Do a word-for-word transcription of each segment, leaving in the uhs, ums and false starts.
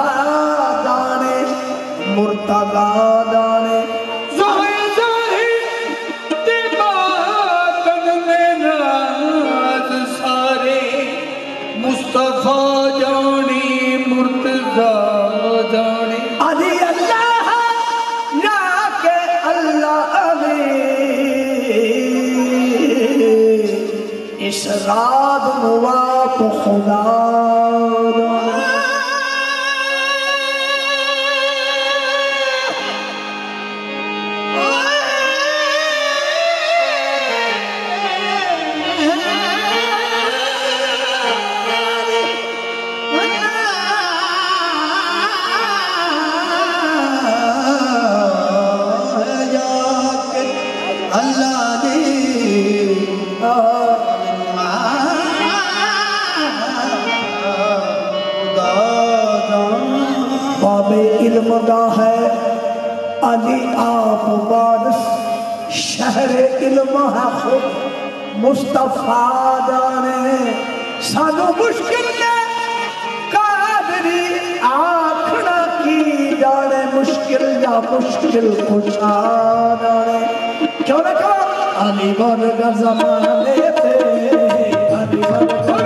जाने मुर्तदा जाने मुस्तफा जाने मुर्तजा जाने अली अल्लाह या के अल्लाह इस रात मुआ को खुदा इल्म है अली आप बारिश शहर इल्म है खुद मुस्तफा जाने सानू मुश्किल ने कादरी आखना की जाने मुश्किल या मुश्किल कुशा जाने क्यों ना कहो अली वर्गा ज़माने पे अली वर्गा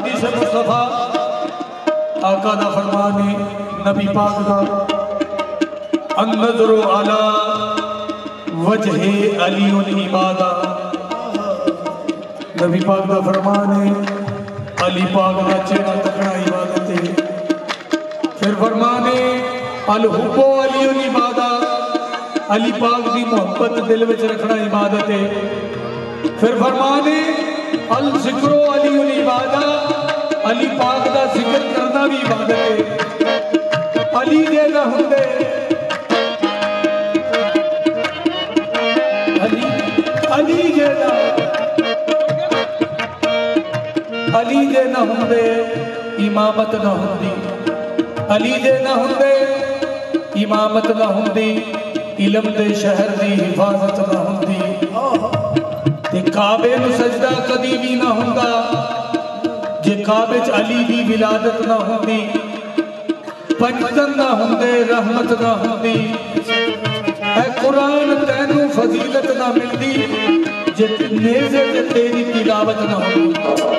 हदीस मुस्तफा आका दा फरमान है नबी पाक दा अन्नज़रु अला वजहे अलीउल इबादा। नबी पाक दा फरमान है अली पाक दा चेहरा तकना इबादत है। फिर फरमान है अल हुब्बु अलीउल इबादा, अली पाक दी मोहब्बत दिल विच रखना इबादत है। फिर फरमान है अल ज़िक्रो अलीउल इबादा, अली पाक दा जिक्र करना भी इबादत है। अली दे ना हुंदे अली अली दे ना अली दे ना हुंदे इमामत ना हुंदी, अली दे ना हुंदे इमामत ना हुंदी, इलम दे शहर दी हिफाजत ना हुंदी, ते काबे नूं सजदा कदी भी ना हुंदा जे काबे च अली दी विलादत ना होंदी, पंजतन ना होंदे रहमत ना होंदी, ऐ कुरान तैनू फजीलत ना मिलदी जे नेज़े ते तेरी तिलावत ना होंदी।